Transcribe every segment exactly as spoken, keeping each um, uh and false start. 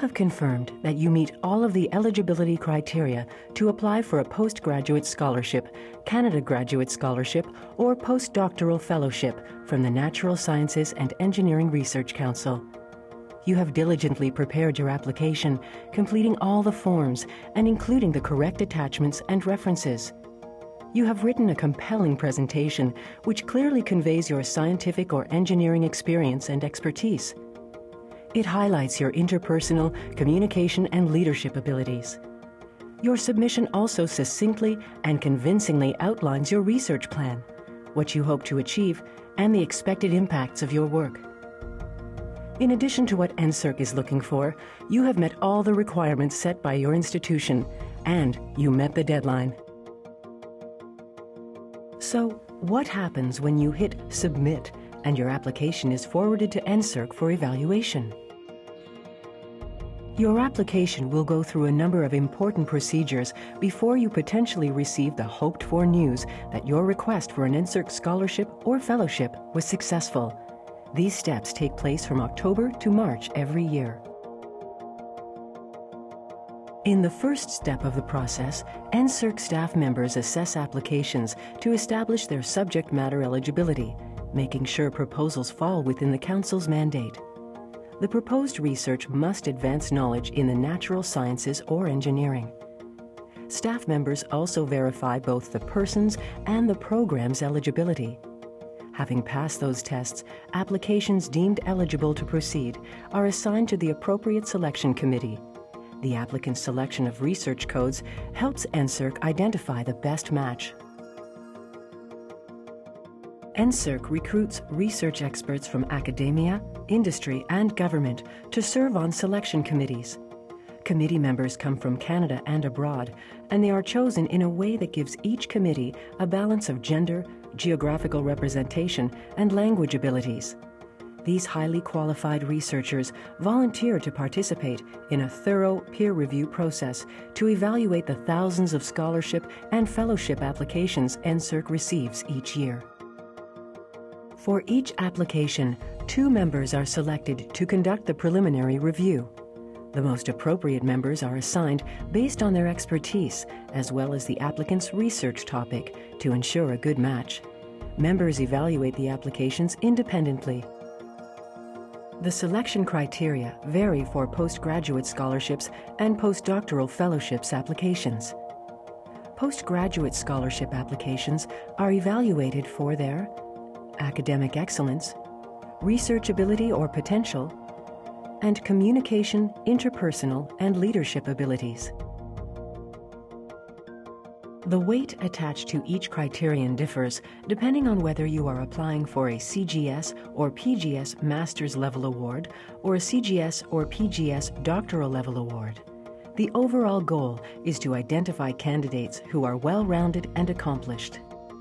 have confirmed that you meet all of the eligibility criteria to apply for a postgraduate scholarship, Canada Graduate Scholarship, or Postdoctoral Fellowship from the Natural Sciences and Engineering Research Council. You have diligently prepared your application, completing all the forms and including the correct attachments and references. You have written a compelling presentation which clearly conveys your scientific or engineering experience and expertise. It highlights your interpersonal, communication, and leadership abilities. Your submission also succinctly and convincingly outlines your research plan, what you hope to achieve, and the expected impacts of your work. In addition to what N SERC is looking for, you have met all the requirements set by your institution, and you met the deadline. So, what happens when you hit Submit and your application is forwarded to N SERC for evaluation? Your application will go through a number of important procedures before you potentially receive the hoped-for news that your request for an N SERC scholarship or fellowship was successful. These steps take place from October to March every year. In the first step of the process, N SERC staff members assess applications to establish their subject matter eligibility, making sure proposals fall within the Council's mandate. The proposed research must advance knowledge in the natural sciences or engineering. Staff members also verify both the person's and the program's eligibility. Having passed those tests, applications deemed eligible to proceed are assigned to the appropriate selection committee. The applicant's selection of research codes helps N SERC identify the best match. N SERC recruits research experts from academia, industry, and government to serve on selection committees. Committee members come from Canada and abroad, and they are chosen in a way that gives each committee a balance of gender, geographical representation, and language abilities. These highly qualified researchers volunteer to participate in a thorough peer review process to evaluate the thousands of scholarship and fellowship applications N SERC receives each year. For each application, two members are selected to conduct the preliminary review. The most appropriate members are assigned based on their expertise, as well as the applicant's research topic, to ensure a good match. Members evaluate the applications independently. The selection criteria vary for postgraduate scholarships and postdoctoral fellowships applications. Postgraduate scholarship applications are evaluated for their academic excellence, research ability or potential, and communication, interpersonal, and leadership abilities. The weight attached to each criterion differs depending on whether you are applying for a C G S or P G S Master's level award or a C G S or P G S Doctoral level award. The overall goal is to identify candidates who are well-rounded and accomplished.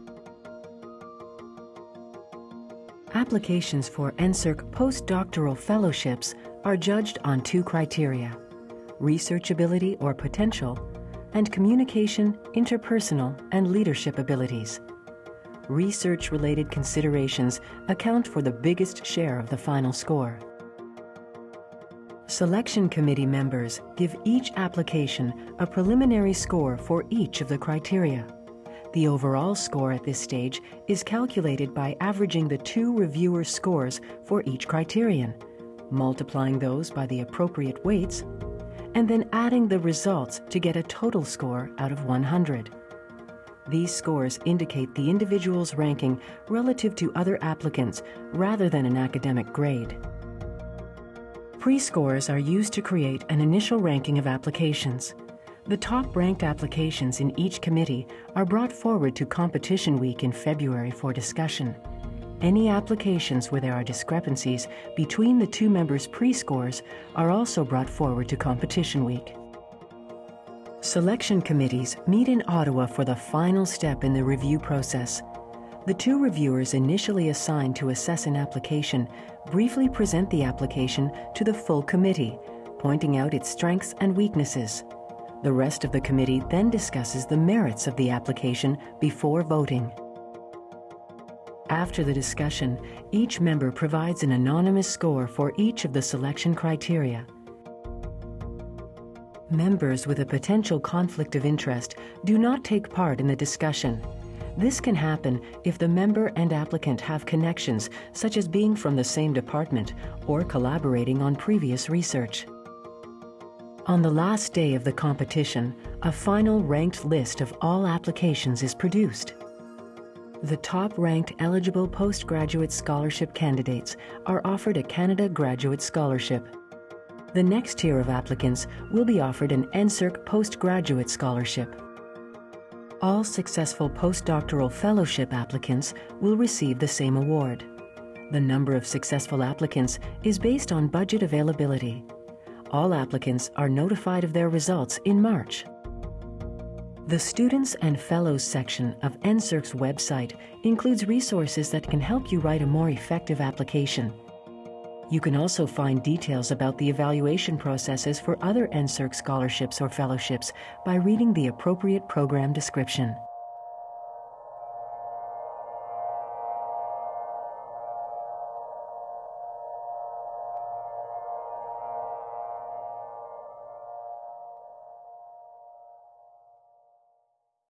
Applications for N SERC Postdoctoral Fellowships are judged on two criteria: research ability or potential, and communication, interpersonal, and leadership abilities. Research-related considerations account for the biggest share of the final score. Selection committee members give each application a preliminary score for each of the criteria. The overall score at this stage is calculated by averaging the two reviewers' scores for each criterion, multiplying those by the appropriate weights, and then adding the results to get a total score out of one hundred. These scores indicate the individual's ranking relative to other applicants rather than an academic grade. Pre-scores are used to create an initial ranking of applications. The top-ranked applications in each committee are brought forward to competition week in February for discussion. Any applications where there are discrepancies between the two members' pre-scores are also brought forward to competition week. Selection committees meet in Ottawa for the final step in the review process. The two reviewers initially assigned to assess an application briefly present the application to the full committee, pointing out its strengths and weaknesses. The rest of the committee then discusses the merits of the application before voting. After the discussion, each member provides an anonymous score for each of the selection criteria. Members with a potential conflict of interest do not take part in the discussion. This can happen if the member and applicant have connections, such as being from the same department or collaborating on previous research. On the last day of the competition, a final ranked list of all applications is produced. The top-ranked eligible postgraduate scholarship candidates are offered a Canada Graduate Scholarship. The next tier of applicants will be offered an N S E R C Postgraduate Scholarship. All successful postdoctoral fellowship applicants will receive the same award. The number of successful applicants is based on budget availability. All applicants are notified of their results in March. The Students and Fellows section of N S E R C's website includes resources that can help you write a more effective application. You can also find details about the evaluation processes for other N S E R C scholarships or fellowships by reading the appropriate program description.